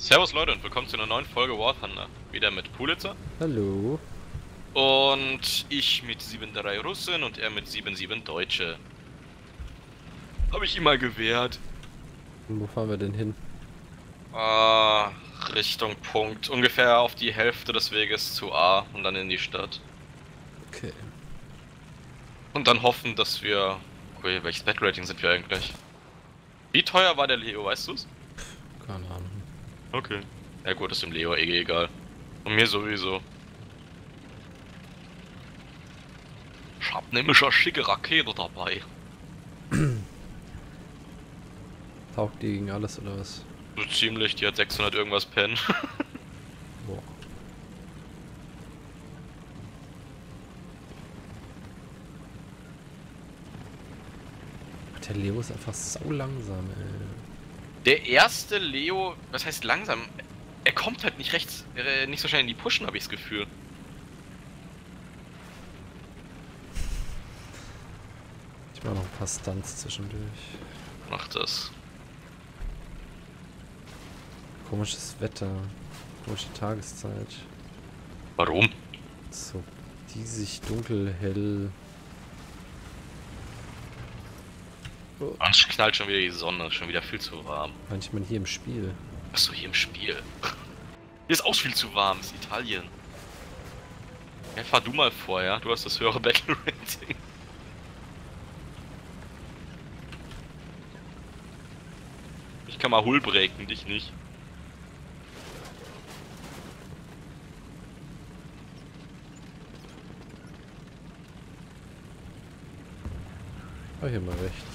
Servus Leute und willkommen zu einer neuen Folge War Thunder. Wieder mit Pulitzer. Hallo. Und ich mit 7-3 Russen und er mit 7-7 Deutsche. Habe ich ihm mal gewährt. Und wo fahren wir denn hin? Richtung Punkt. Ungefähr auf die Hälfte des Weges zu A und dann in die Stadt. Okay. Und dann hoffen, dass wir... Okay, welches Battle-Rating sind wir eigentlich? Wie teuer war der Leo, weißt du's? Keine Ahnung. Okay. Ja gut, ist dem Leo egal. Und mir sowieso. Ich hab nämlich eine schicke Rakete dabei. Taugt die gegen alles oder was? So ziemlich, die hat 600 irgendwas Pen. Boah. Der Leo ist einfach sau langsam, ey. Der erste Leo, was heißt langsam? Er kommt halt nicht rechts, nicht so schnell in die Pushen, habe ich das Gefühl. Ich mach noch ein paar Stunts zwischendurch. Macht das. Komisches Wetter. Komische Tageszeit. Warum? So diesig, dunkel, hell. Oh. Es knallt schon wieder die Sonne, ist schon wieder viel zu warm. Manchmal hier im Spiel. Achso, hier im Spiel. Hier ist auch viel zu warm, ist Italien. Ja, fahr du mal vor, ja? Du hast das höhere Battle Rating. Ich kann mal Hullbreaken, dich nicht. Oh, hier mal rechts.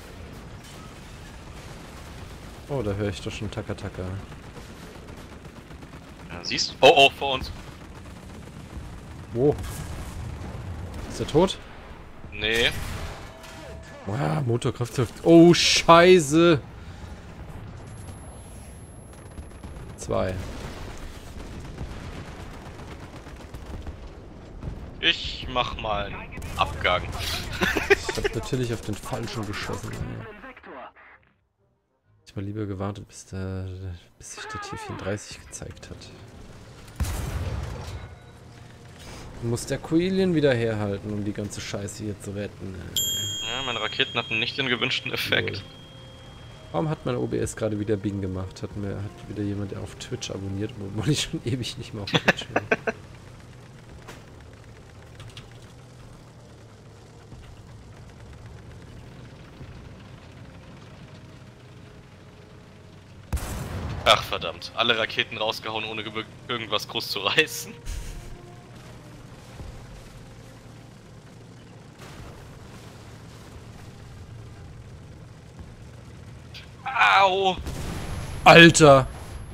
Oh, da höre ich doch schon Taka Taka. Ja, siehst du? Oh, vor uns. Wo? Ist er tot? Nee. Ah, Motorkraftwerk. Oh, Scheiße. 2. Ich mach mal einen Abgang. Ich hab natürlich auf den falschen geschossen. Ich mal lieber gewartet, bis sich der T34 gezeigt hat. Muss der Quillian wieder herhalten, um die ganze Scheiße hier zu retten. Ja, meine Raketen hatten nicht den gewünschten Effekt. Warum hat mein OBS gerade wieder Bing gemacht? Hat wieder jemand auf Twitch abonniert, obwohl ich schon ewig nicht mehr auf Twitch bin. Ach verdammt, alle Raketen rausgehauen, ohne irgendwas groß zu reißen. Au! Alter!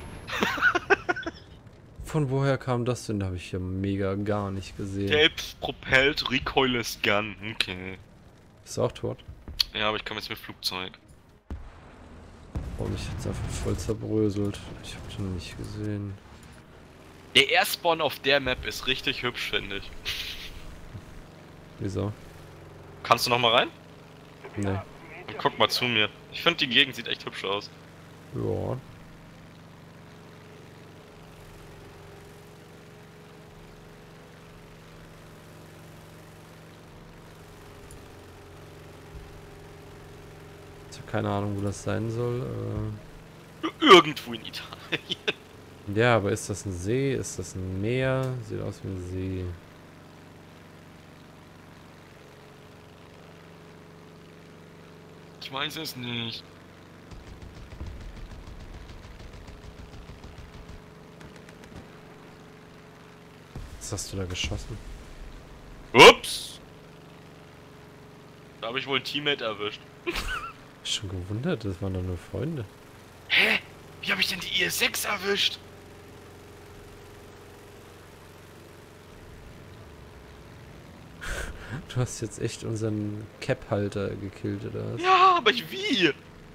Von woher kam das denn? Da habe ich ja mega gar nicht gesehen. Selbst propellt, Recoilless Gun. Okay. Ist auch tot? Ja, aber ich komme jetzt mit Flugzeug. Oh, mich jetzt einfach voll zerbröselt. Ich habe den nicht gesehen. Der Airspawn auf der Map ist richtig hübsch, finde ich. Wieso? Kannst du noch mal rein? Nee. Dann guck mal zu mir. Ich finde, die Gegend sieht echt hübsch aus. Ja. Ich habe keine Ahnung, wo das sein soll. Irgendwo in Italien. Ja, aber ist das ein See? Ist das ein Meer? Sieht aus wie ein See. Ich weiß es nicht. Was hast du da geschossen? Ups! Da habe ich wohl ein Teammate erwischt. Schon gewundert, das waren doch nur Freunde. Hä? Wie habe ich denn die IS-6 erwischt? Du hast jetzt echt unseren Cap-Halter gekillt, oder was? Ja, aber wie?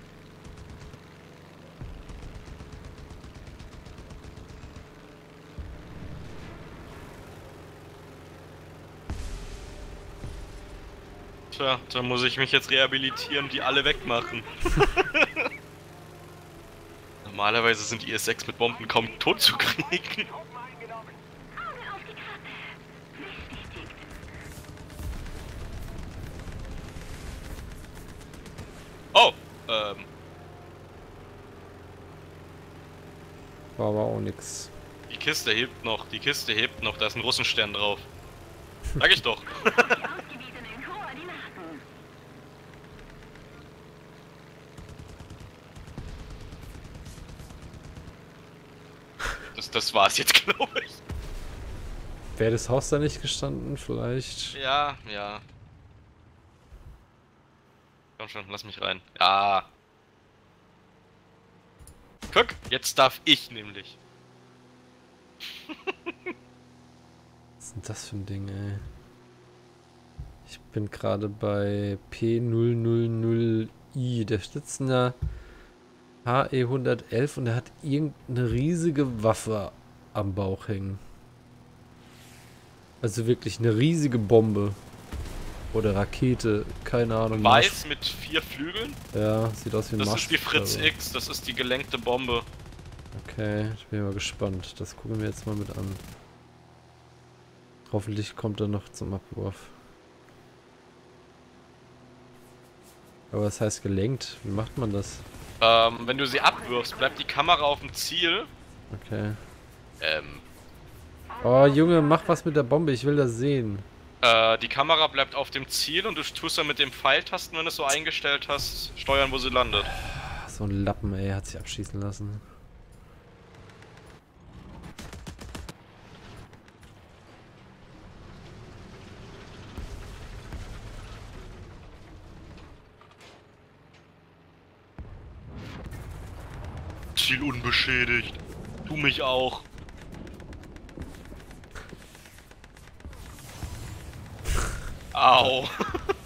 Tja, da muss ich mich jetzt rehabilitieren, die alle wegmachen. Normalerweise sind die IS-6 mit Bomben kaum tot zu kriegen. Oh, War aber auch nix. die Kiste hebt noch, da ist ein Russenstern drauf. Sag ich doch. Das war's jetzt, glaube ich. Wäre das Haus da nicht gestanden, vielleicht? Ja, ja. Komm schon, lass mich rein. Ja. Guck, jetzt darf ich nämlich. Was ist denn das für ein Ding, ey? Ich bin gerade bei P000I. Der sitzt in der HE-111 und er hat irgendeine riesige Waffe am Bauch hängen. Also wirklich eine riesige Bombe. Oder Rakete, keine Ahnung. Weiß mit 4 Flügeln? Ja, sieht aus wie ein Das Mast, ist die Fritz aber. X, das ist die gelenkte Bombe. Okay, ich bin mal gespannt. Das gucken wir jetzt mal mit an. Hoffentlich kommt er noch zum Abwurf. Aber was heißt gelenkt? Wie macht man das? Wenn du sie abwirfst, bleibt die Kamera auf dem Ziel. Okay. Oh Junge, mach was mit der Bombe, ich will das sehen. Die Kamera bleibt auf dem Ziel und du tust dann mit dem Pfeiltasten, wenn du es so eingestellt hast, steuern, wo sie landet. So ein Lappen, ey, hat sich abschießen lassen. Ziel unbeschädigt. Du mich auch. Au.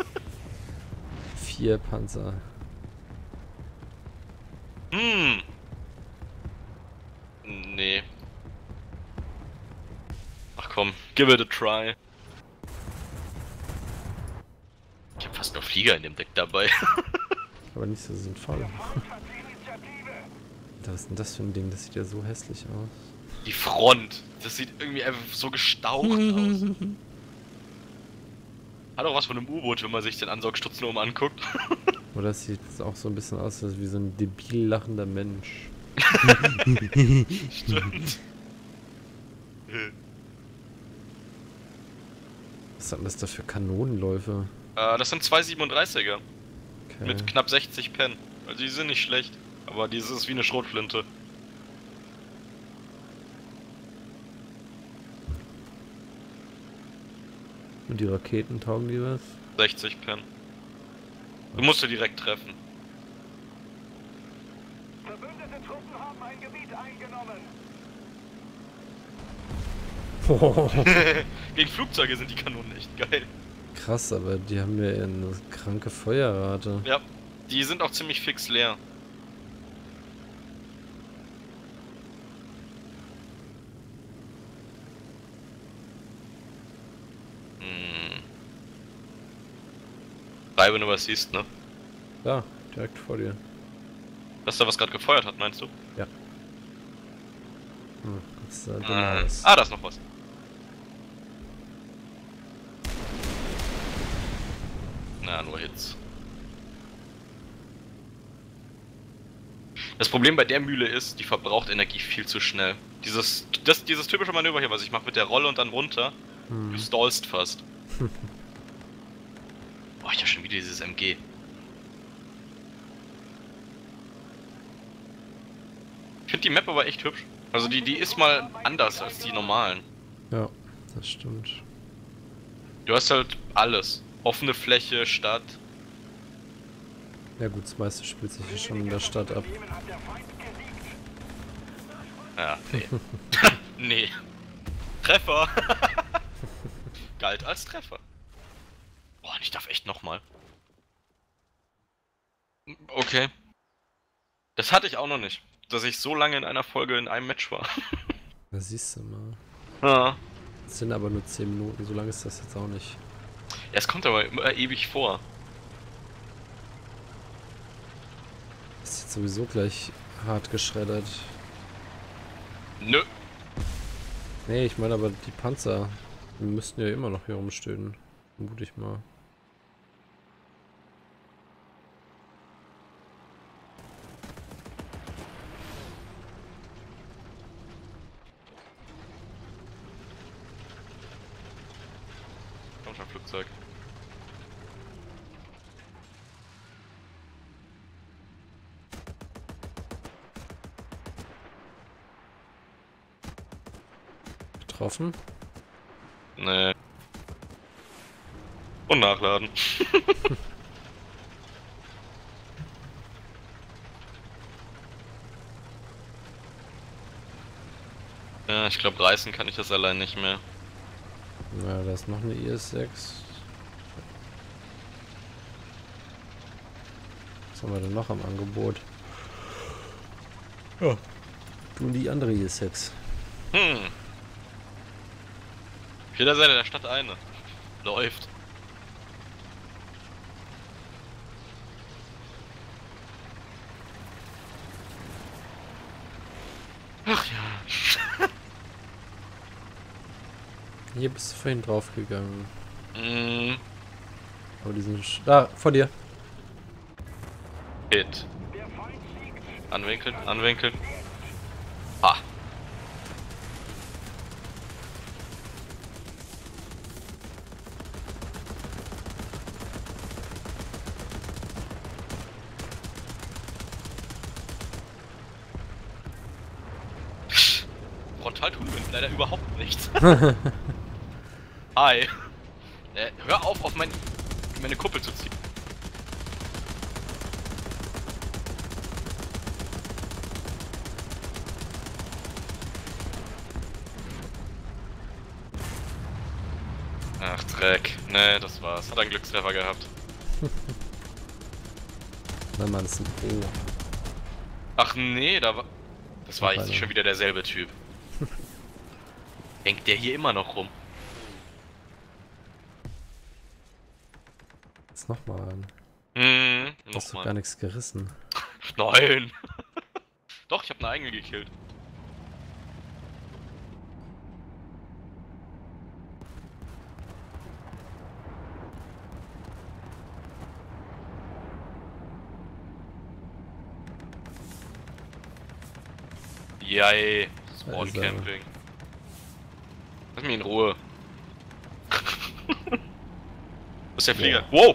4 Panzer. Nee. Ach komm, give it a try. Ich hab fast nur Flieger in dem Deck dabei. Aber nicht so sinnvoll. Was ist denn das für ein Ding? Das sieht ja so hässlich aus. Die Front. Das sieht irgendwie einfach so gestaucht aus. Hat auch was von einem U-Boot, wenn man sich den Ansaugstutzen oben anguckt. Oder es sieht auch so ein bisschen aus wie so ein debil lachender Mensch. Stimmt. Was hat das da für Kanonenläufe? Das sind 2 37er. Okay. Mit knapp 60 Pen. Also die sind nicht schlecht. Aber dieses ist wie eine Schrotflinte. Und die Raketen taugen die was? 60 Pen. Du musst sie direkt treffen. Verbündete Truppen haben ein Gebiet eingenommen. Gegen Flugzeuge sind die Kanonen echt geil. Krass, aber die haben ja eine kranke Feuerrate. Ja, die sind auch ziemlich fix leer. Drei, wenn du was siehst, ne? Da, direkt vor dir. Dass da was gerade gefeuert hat, meinst du? Ja. Hm, das sah dumm aus. Da ist noch was. Na, nur Hits. Das Problem bei der Mühle ist, die verbraucht Energie viel zu schnell. Dieses typische Manöver hier, was ich mache mit der Rolle und dann runter, du stallst fast. Oh, ich hab schon wieder dieses MG. Ich finde die Map aber echt hübsch. Also die ist mal anders als die normalen. Ja, das stimmt. Du hast halt alles. Offene Fläche, Stadt. Ja gut, das meiste spielt sich hier schon in der Stadt ab. Ja, nee. Nee. Treffer! Galt als Treffer. Boah, ich darf echt nochmal. Okay. Das hatte ich auch noch nicht. Dass ich so lange in einer Folge in einem Match war. Da siehst du mal. Ja. Das sind aber nur 10 Minuten, so lange ist das jetzt auch nicht. Ja, es kommt aber immer ewig vor. Das ist jetzt sowieso gleich hart geschreddert. Nö. Nee, ich meine aber die Panzer, die müssten ja immer noch hier rumstehen. Vermute ich mal. Komm schon, Flugzeug. Getroffen? Nee. Und nachladen. Ja, ich glaube, reißen kann ich das allein nicht mehr. Ja, da ist noch eine IS-6. Was haben wir denn noch am Angebot? Ja. Du und die andere IS-6. Hm. Auf jeder Seite der Stadt eine. Läuft. Ach ja. Hier bist du vorhin draufgegangen. Mm, Aber die sind... Da, vor dir. Hit. Der Feind siegt. Anwinkeln, anwinkeln. Ah. Frontal tun wir leider überhaupt nichts. Hi. Hör auf meine Kuppel zu ziehen. Ach, Dreck. Nee, das war's. Hat einen Glückstreffer gehabt. Wenn man es... Oh. Ach nee, das war Noch jetzt einer. schon wieder derselbe Typ. Hängt der hier immer noch rum? Jetzt nochmal an. Nochmal. Hast du gar nichts gerissen. Nein. Doch, ich habe eine eigene gekillt. Jai, Spawn Also. Camping. Lass mich in Ruhe. Wo ist der Flieger? Wow!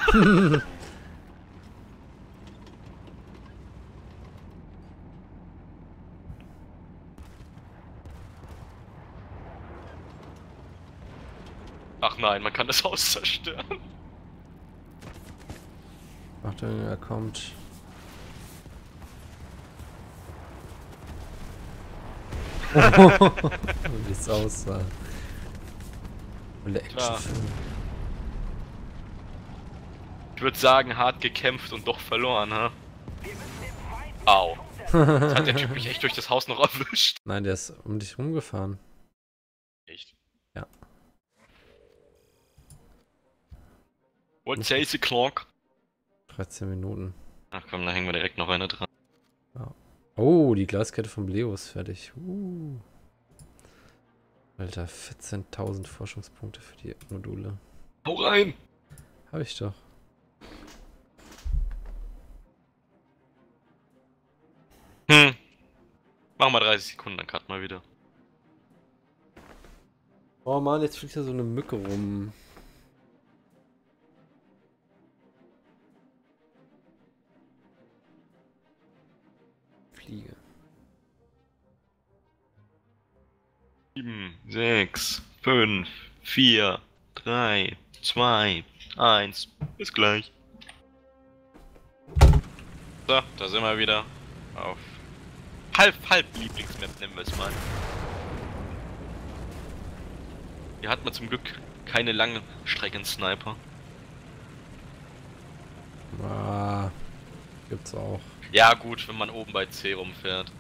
Ach nein, man kann das Haus zerstören. Achtung, er kommt. Wie es aussah. Und der Klar. Actionfilm. Ich würde sagen, hart gekämpft und doch verloren, ha? Au. Jetzt hat der Typ mich echt durch das Haus noch erwischt. Nein, der ist um dich rumgefahren. Echt? Ja. What says the clock? 13 Minuten. Ach komm, da hängen wir direkt noch eine dran. Oh, die Glaskette von Leo ist fertig. Alter, 14.000 Forschungspunkte für die Module. Hau rein! Hab ich doch. Machen wir 30 Sekunden, dann cut mal wieder. Oh Mann, jetzt fliegt da so eine Mücke rum. Fliege. 7, 6, 5, 4, 3, 2, 1. Bis gleich. So, da sind wir wieder. Auf halb Lieblingsmap nennen wir es mal. Hier hat man zum Glück keine langen Strecken-Sniper. Ah, gibt's auch. Ja gut, wenn man oben bei C rumfährt.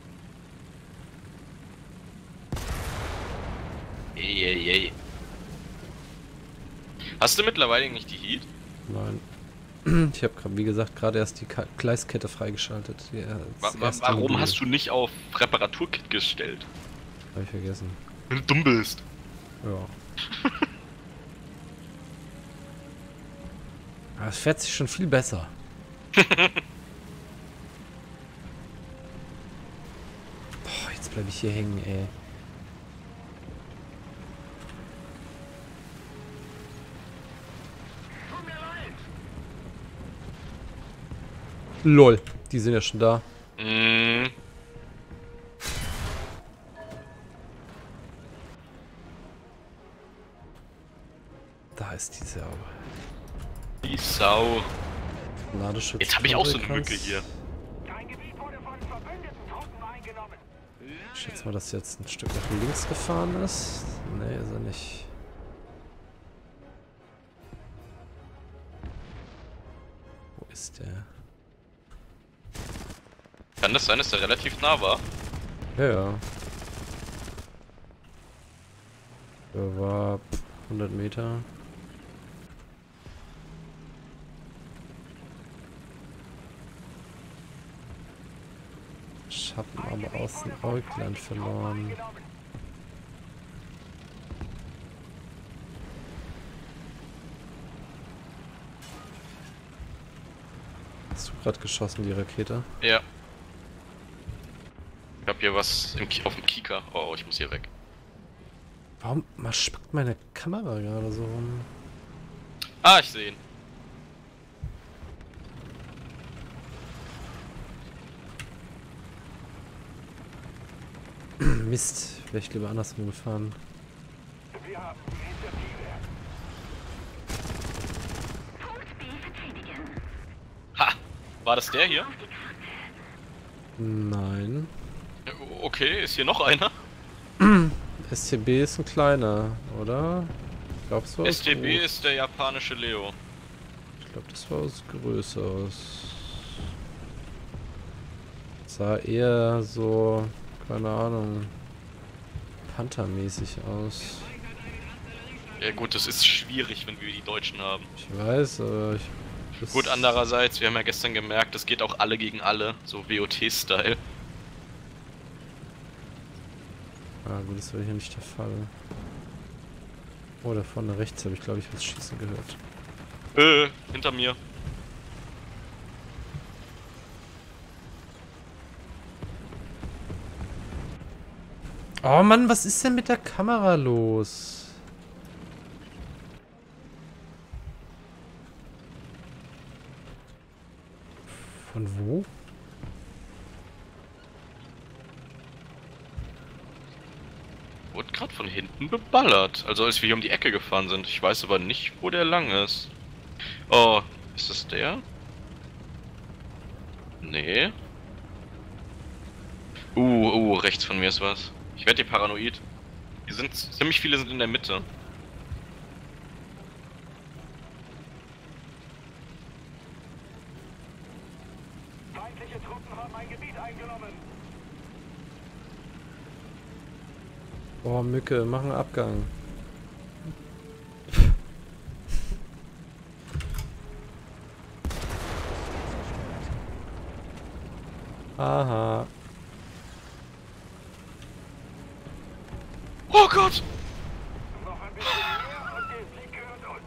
Ey. Hast du mittlerweile nicht die Heat? Nein. Ich habe, wie gesagt, gerade erst die Gleiskette freigeschaltet. Warum hast du nicht auf Reparaturkit gestellt? Habe ich vergessen. Wenn du dumm bist. Ja. Aber es fährt sich schon viel besser. Boah, jetzt bleibe ich hier hängen, ey. Tut mir leid. LOL, die sind ja schon da. Mm, Da ist die Sau. die Sau. Ladeschutz. Jetzt habe ich auch so eine Mücke hier. Dein Gebiet wurde von verbündeten Truppen eingenommen. Ich schätze mal, dass jetzt ein Stück nach links gefahren ist. Nee, ist er nicht. Wo ist der? Kann das sein, dass der relativ nah war? Ja, ja. Der war 100 Meter. Ich hab ihn aber aus dem Äuglein verloren. Hast du gerade geschossen, die Rakete? Ja. Ich hab hier was auf dem Kieker. Oh, ich muss hier weg. Warum spackt meine Kamera gerade so rum? Ah, ich sehe ihn. Mist, wäre ich lieber andersrum gefahren. Wir haben die Initiative. Punkt B verteidigen. Ha! War das der hier? Nein. Okay, ist hier noch einer? STB ist ein kleiner, oder? Glaubst du? STB ist der japanische Leo. Ich glaube, das war was Größeres. Sah eher so, keine Ahnung, Panther-mäßig aus. Ja gut, das ist schwierig, wenn wir die Deutschen haben. Ich weiß, aber ich... Gut, andererseits, wir haben ja gestern gemerkt, das geht auch alle gegen alle, so WOT-Style. Ah gut, das war hier nicht der Fall. Oh, da vorne rechts habe ich, glaube ich, was schießen gehört. Hinter mir. Oh Mann, was ist denn mit der Kamera los? Von wo? Wurde gerade von hinten beballert. Also als wir hier um die Ecke gefahren sind. Ich weiß aber nicht, wo der lang ist. Oh, ist das der? Nee. Rechts von mir ist was. Ich werde hier paranoid. Hier sind ziemlich viele sind in der Mitte. Feindliche Truppen haben ein Gebiet eingenommen. Oh, Mücke, mach einen Abgang. Aha. Oh Gott! Noch ein bisschen mehr und der Sieg gehört uns.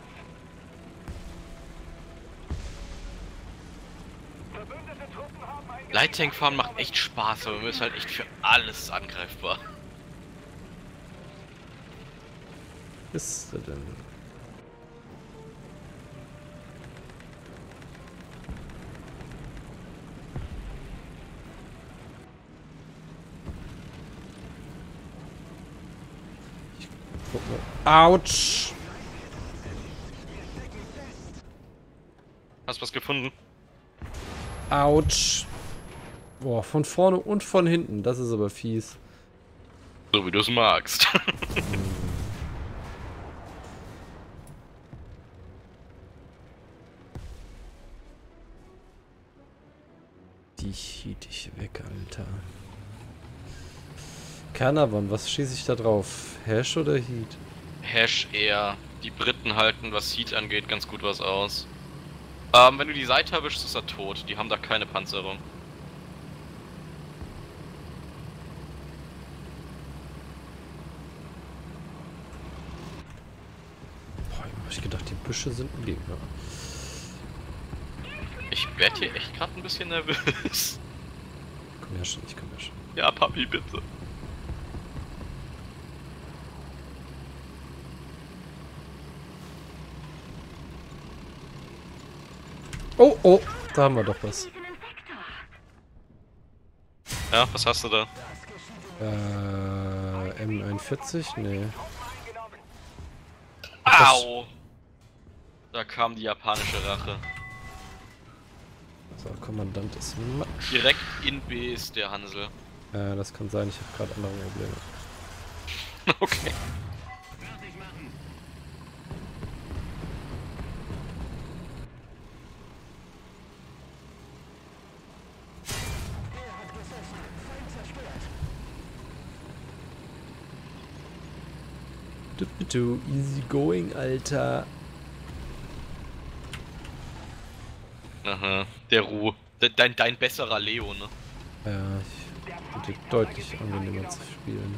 Verbündete Truppen haben ein Gebiet Light-Tank-Fahren macht eingenommen. echt Spaß, aber man ist halt echt für alles angreifbar. Ist er denn? Guck mal. Autsch! Hast du was gefunden? Autsch! Boah, von vorne und von hinten. Das ist aber fies. So wie du es magst. Die hielt ich weg, Alter. Carnarvon, was schieße ich da drauf? Hash oder Heat? Hash eher. Die Briten halten, was Heat angeht, ganz gut was aus. Wenn du die Seite erwischst, ist er tot. Die haben da keine Panzerung. Boah, hab ich gedacht, die Büsche sind ein Gegner. Ich werd hier echt gerade ein bisschen nervös. Komm her schon, ich komm her schon. Ja, Papi, bitte. Oh, oh, da haben wir doch was. Diesen Sektor. Ja, was hast du da? M41? Nee. Au! Da kam die japanische Rache. So, Kommandant ist Matsch. Direkt in B ist der Hansel. Das kann sein, ich habe gerade andere Probleme. Okay. Du, easy going, Alter. Aha, der Ruhe. Dein besserer Leo, ne? Ja, ich finde deutlich angenehmer zu spielen.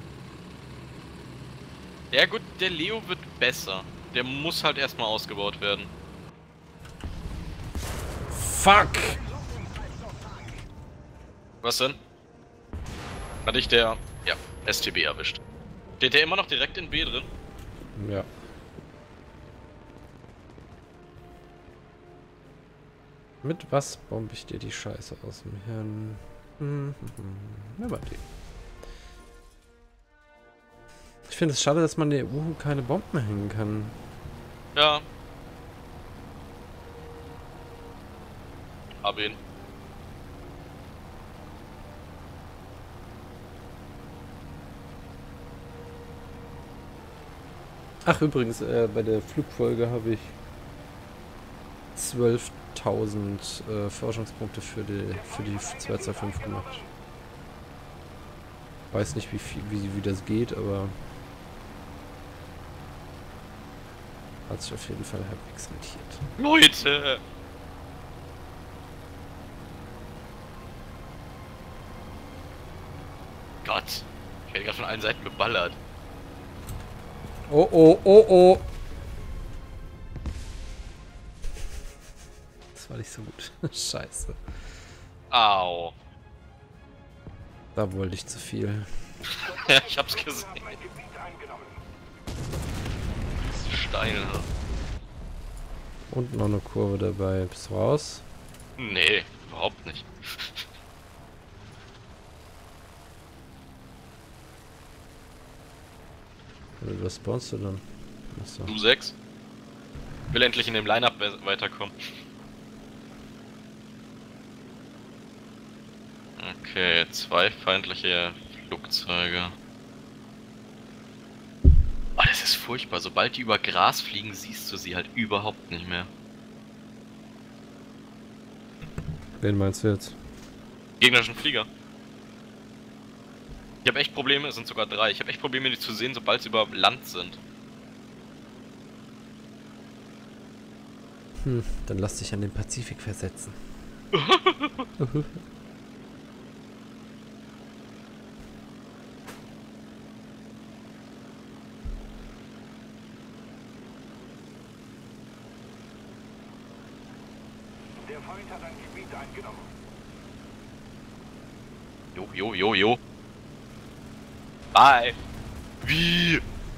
Ja gut, der Leo wird besser. Der muss halt erstmal ausgebaut werden. Fuck! Was denn? Hat dich der, ja, STB erwischt. Steht der immer noch direkt in B drin? Ja. Mit was bombe ich dir die Scheiße aus dem Hirn? Na, warte. Ich finde es schade, dass man der Uhu keine Bomben hängen kann. Ja. Hab ihn. Ach, übrigens, bei der Flugfolge habe ich 12.000 Forschungspunkte für die 225 gemacht. Weiß nicht, wie das geht, aber hat sich auf jeden Fall halbwegs rentiert. Leute! Gott. Ich werde gerade von allen Seiten beballert. Oh, oh, oh, oh! Das war nicht so gut. Scheiße. Au. Da wollte ich zu viel. Ja, ich hab's gesehen. Mein Gebiet eingenommen. Steine. Und noch eine Kurve dabei. Bist du raus? Nee, überhaupt nicht. Was spawnst du dann? Achso. Du 6? Will endlich in dem Line-Up weiterkommen. Okay, 2 feindliche Flugzeuge. Oh, das ist furchtbar. Sobald die über Gras fliegen, siehst du sie halt überhaupt nicht mehr. Wen meinst du jetzt? Gegnerischen Flieger. Ich habe echt Probleme, es sind sogar 3. Ich habe echt Probleme, die zu sehen, sobald sie über Land sind. Dann lass dich an den Pazifik versetzen. Der Feind hat ein Gebiet eingenommen. Jo, jo, jo, jo. Bye. Wie?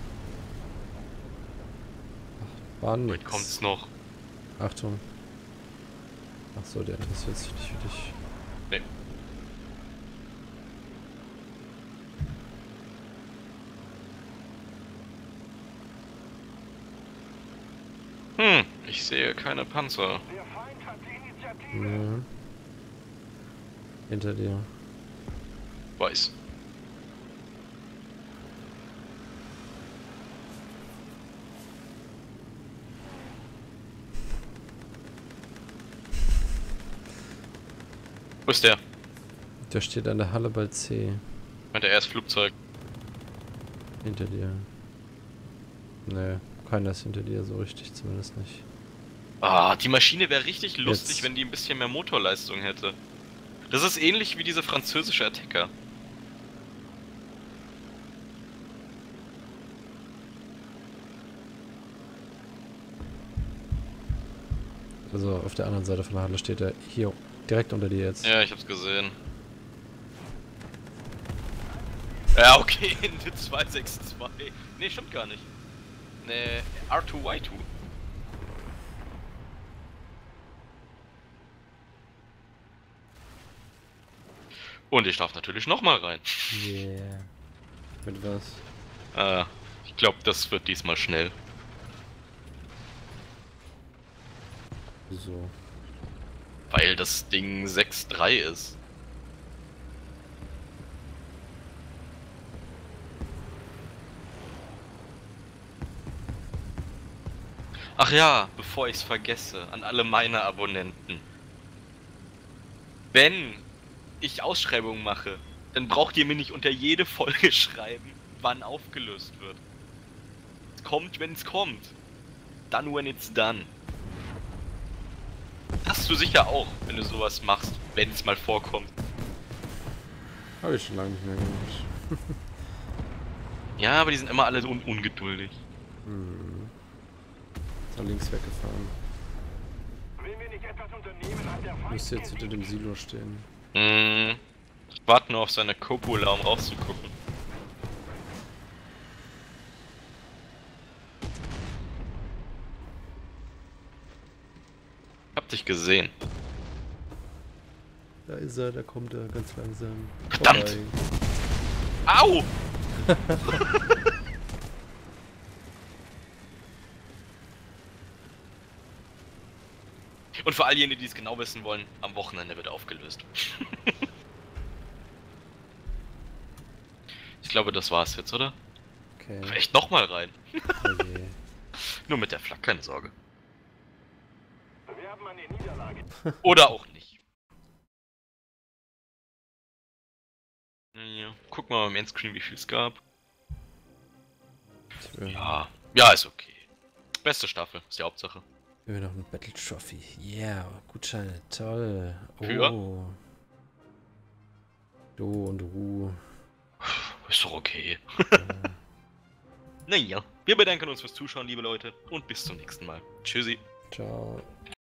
War Weit nix. kommt's noch? Achtung. Achso, der interessiert sich nicht für dich. Nee. Ich sehe keine Panzer. Der Feind hat die Initiative. Ja. Hinter dir. Weiß. Wo ist der? Der steht an der Halle bei C. Meinte er ist Flugzeug. Hinter dir. Nee, keiner ist hinter dir, so richtig zumindest nicht. Ah, die Maschine wäre richtig lustig, Jetzt. wenn die ein bisschen mehr Motorleistung hätte. Das ist ähnlich wie diese französische Attacker. Also auf der anderen Seite von der Halle steht er. Hier, direkt unter dir jetzt. Ja, ich hab's gesehen. Ja, okay, eine 262. Nee, stimmt gar nicht. Ne, R2Y2. Und ich darf natürlich nochmal rein. Yeah. Mit was? Ich glaube, das wird diesmal schnell. So. Weil das Ding 6.3 ist. Ach ja, bevor ich's vergesse, an alle meine Abonnenten. Wenn ich Ausschreibungen mache, dann braucht ihr mir nicht unter jede Folge schreiben, wann aufgelöst wird. Es kommt, wenn es kommt. Done when it's done. Hast du sicher auch, wenn du sowas machst, wenn es mal vorkommt. Habe ich schon lange nicht mehr gemacht. Ja, aber die sind immer alle so ungeduldig. Hm. Ist nach links weggefahren. Wenn wir nicht etwas unternehmen, hat der Feind Müsste jetzt hinter dem Silo stehen. Ich warte nur auf seine Coppola, um rauszugucken. Hab dich gesehen. Da ist er, da kommt er ganz langsam. Verdammt! Vorbei. Au! Und für all jene, die es genau wissen wollen, am Wochenende wird aufgelöst. Ich glaube, das war's jetzt, oder? Okay. Echt nochmal rein. Okay. Nur mit der Flak, keine Sorge. Wir haben eine Niederlage. Oder auch nicht. Ja, guck mal beim Endscreen, wie viel es gab. Ja, ja, ist okay. Beste Staffel, ist die Hauptsache. Wir noch ein Battle Trophy. Yeah, Gutscheine, toll. Für? Oh. Du und Ruhe. Ist doch okay. Naja, wir bedanken uns fürs Zuschauen, liebe Leute, und bis zum nächsten Mal. Tschüssi. Ciao.